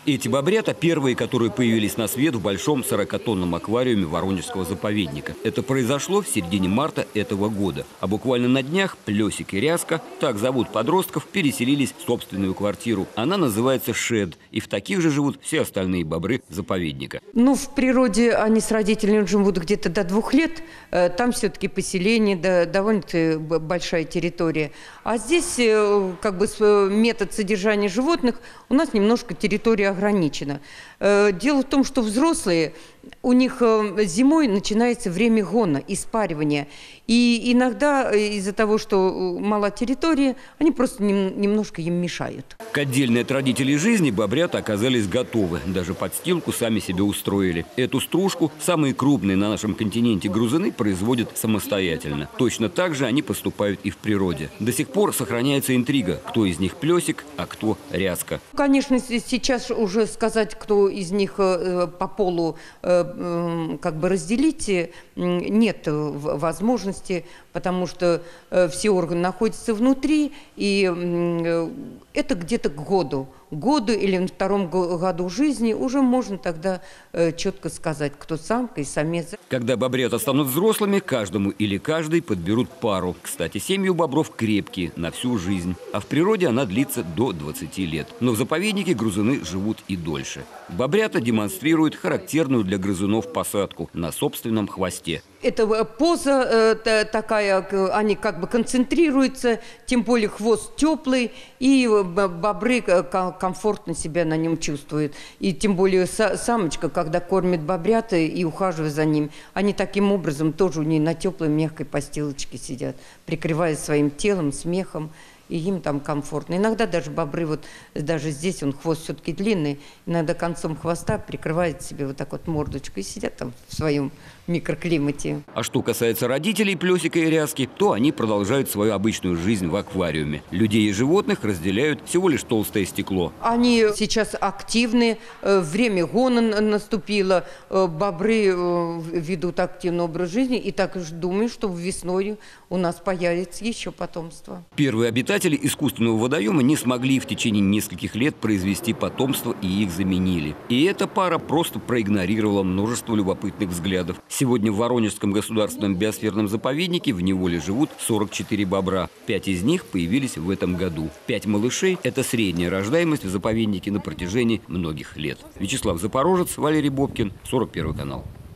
Эти бобрята первые, которые появились на свет в большом 40-тонном аквариуме Воронежского заповедника. Это произошло в середине марта этого года. А буквально на днях Плесик и Ряска, так зовут подростков, переселились в собственную квартиру. Она называется шед. И в таких же живут все остальные бобры заповедника. Ну, в природе они с родителями живут где-то до 2 лет. Там все-таки поселение, довольно-таки большая территория. А здесь как бы метод содержания животных у нас немножко территория ограничена. Дело в том, что взрослые, у них зимой начинается время гона, испаривания. И иногда из-за того, что мала территория, они просто немножко им мешают. К отдельной от родителей жизни бобрята оказались готовы. Даже подстилку сами себе устроили. Эту стружку самые крупные на нашем континенте грызуны производят самостоятельно. Точно так же они поступают и в природе. До сих пор сохраняется интрига, кто из них Плесик, а кто Ряска. Конечно, сейчас уже сказать, кто из них по полу как бы разделить, нет возможности, потому что все органы находятся внутри, и это где-то к году или на 2-м году жизни уже можно тогда четко сказать, кто самка и самец. Когда бобрята станут взрослыми, каждому или каждой подберут пару. Кстати, семьи у бобров крепкие, на всю жизнь. А в природе она длится до 20 лет. Но в заповеднике грызуны живут и дольше. Бобрята демонстрируют характерную для грызунов посадку на собственном хвосте. Эта поза такая, они как бы концентрируются, тем более хвост теплый, и бобры комфортно себя на нем чувствуют. И тем более самочка, когда кормит бобрят и ухаживает за ним, они таким образом тоже у нее на теплой мягкой постилочке сидят, прикрываясь своим телом, смехом. И им там комфортно. Иногда даже бобры, вот даже здесь он хвост все-таки длинный, иногда концом хвоста прикрывает себе вот так вот мордочку и сидят там в своем микроклимате. А что касается родителей Плесика и Ряски, то они продолжают свою обычную жизнь в аквариуме. Людей и животных разделяют всего лишь толстое стекло. Они сейчас активны, время гона наступило, бобры ведут активный образ жизни, и так думаю, что весной у нас появится еще потомство. Первые обитатели искусственного водоема не смогли в течение нескольких лет произвести потомство, и их заменили. И эта пара просто проигнорировала множество любопытных взглядов. Сегодня в Воронежском государственном биосферном заповеднике в неволе живут 44 бобра. 5 из них появились в этом году. 5 малышей – это средняя рождаемость в заповеднике на протяжении многих лет. Вячеслав Запорожец, Валерий Бобкин, 41 канал.